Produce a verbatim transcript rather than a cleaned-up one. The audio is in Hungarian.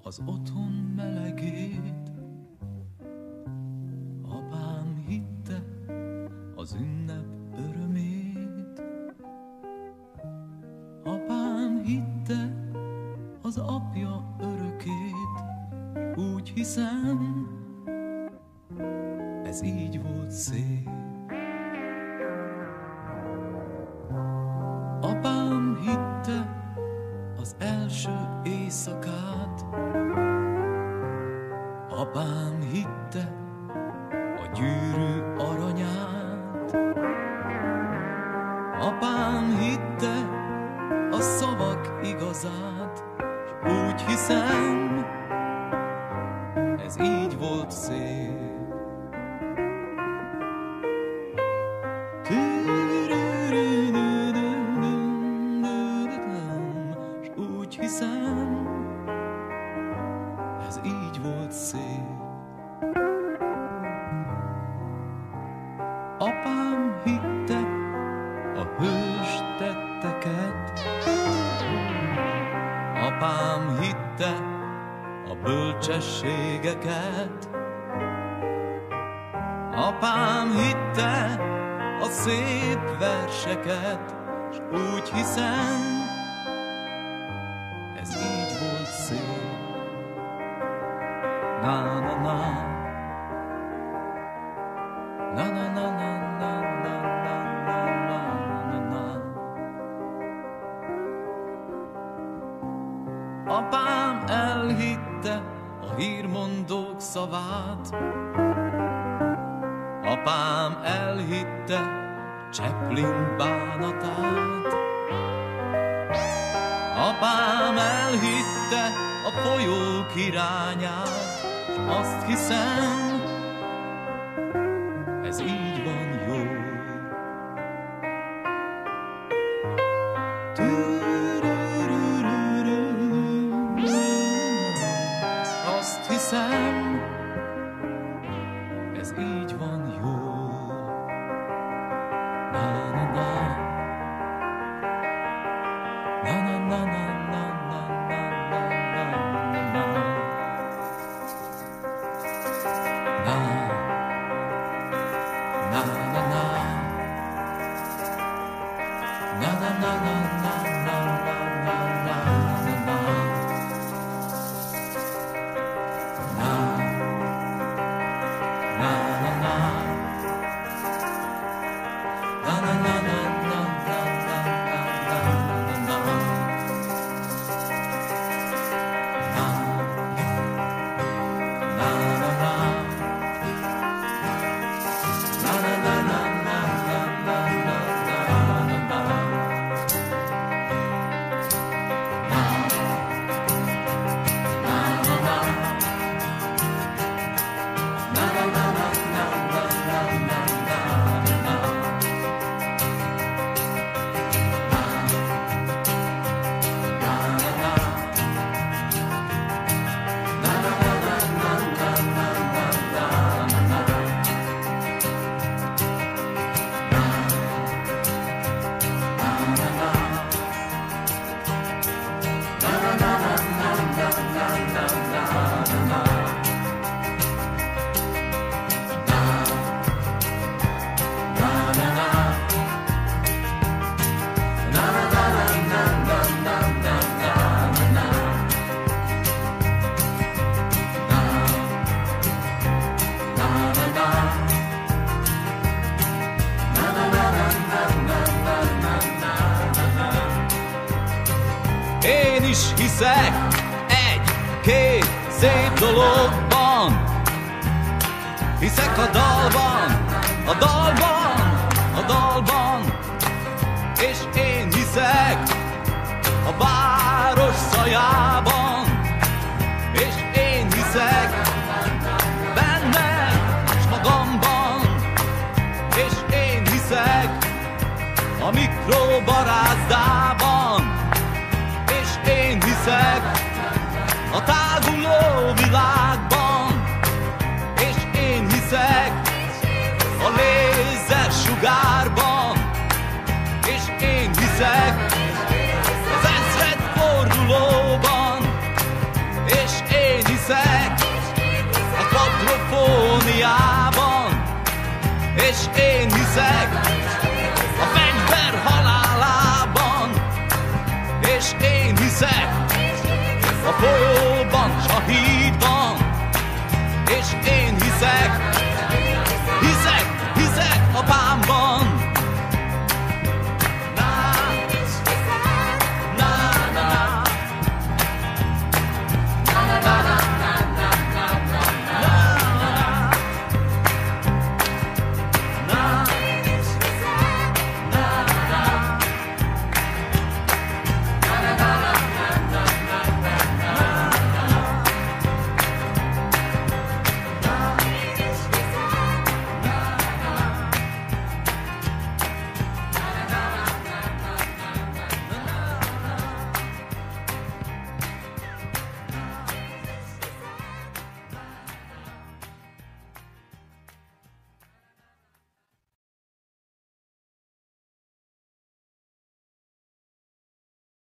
az otthon melegét. Apám hitte az ünnep örömét. Apám hitte az apja örökét. Úgy hiszem, ez így volt szép. Apám hitte az első éjszakát. Apám hitte a gyűrű aranyát. Apám hitte a szavak igazát. S úgy hiszem, ez így volt szép. S úgy hiszem, ez így volt szép. Apám hitte a hős tetteket. Apám hitte a bölcsességeket. Apám hitte a szép verseket. S úgy hiszem, ez így volt szép. Na na na. Na na na na na na na na na na. Apám elhitte a hírmondók szavát. Apám elhitte Chaplin bánatát. Apám elhitte a folyók irányát. S azt hiszem, ez így van jó. Azt hiszem, ez így van jó. Na na na. Na na na na na na na na na na. Na na na na. Na na na na na na na na na na. Na na na na. Na na na na na na na na na. Én is hiszek egy-két szép dologban. Hiszek a dalban, a dalban, a dalban. És én hiszek a város szajában. És én hiszek benne s magamban. És én hiszek a mikrobarázdában. És én hiszek a táguló világban. És én hiszek a lézersugárban. És én hiszek az ezred fordulóban. És én és én hiszek a fegyver halálában, és én hiszek a folyó